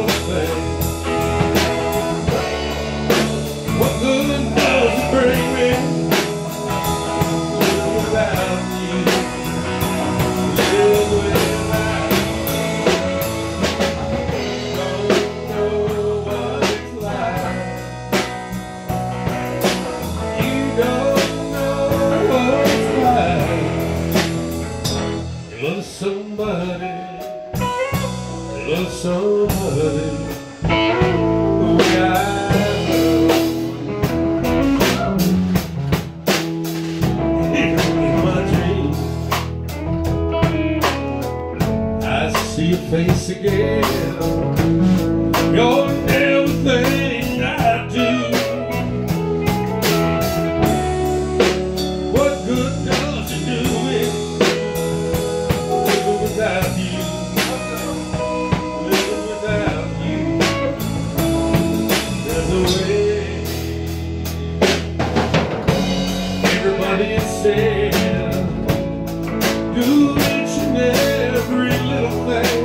little thing. What good does it bring me living without you? Living without you. Don't know what it's like. You don't know what it's like. You love somebody. Love somebody who I love. Here in my dreams, I see your face again. You're everything I do. What good does it do living without you? Everybody is saying, do each and every little thing.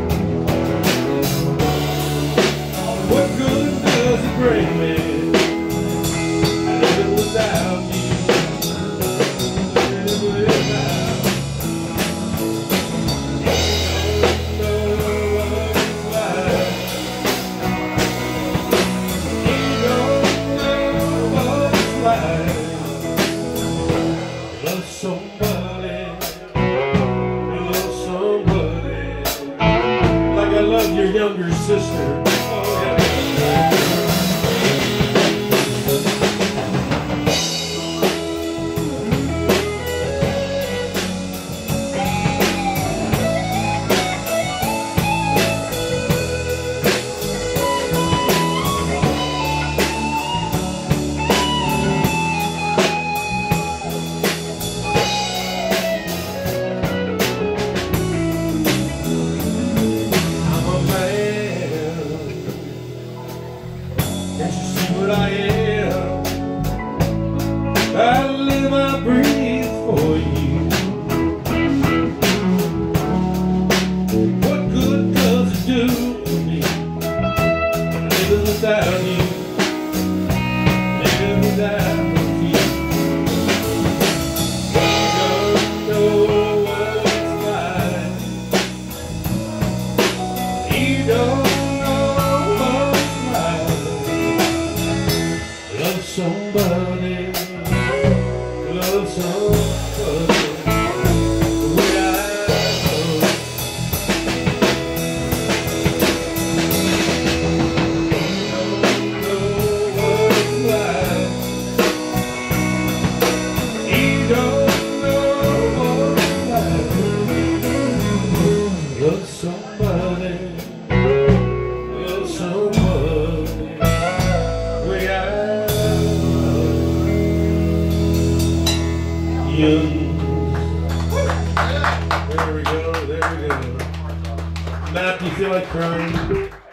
What good does it bring me living without you? Living without you. Don't know what it's like. You don't know what it's like. Love somebody, love somebody, like I love your younger sister. Oh, yeah. What I am, I live, I breathe for you. What good does it do me living without you? Living without you. Don't know what it's like. You don't. Love somebody, love somebody the way I love. Don't know what it's like. You don't know what it's like. Love somebody, love somebody the way I young. There we go, there we go. Matt, do you feel like crying?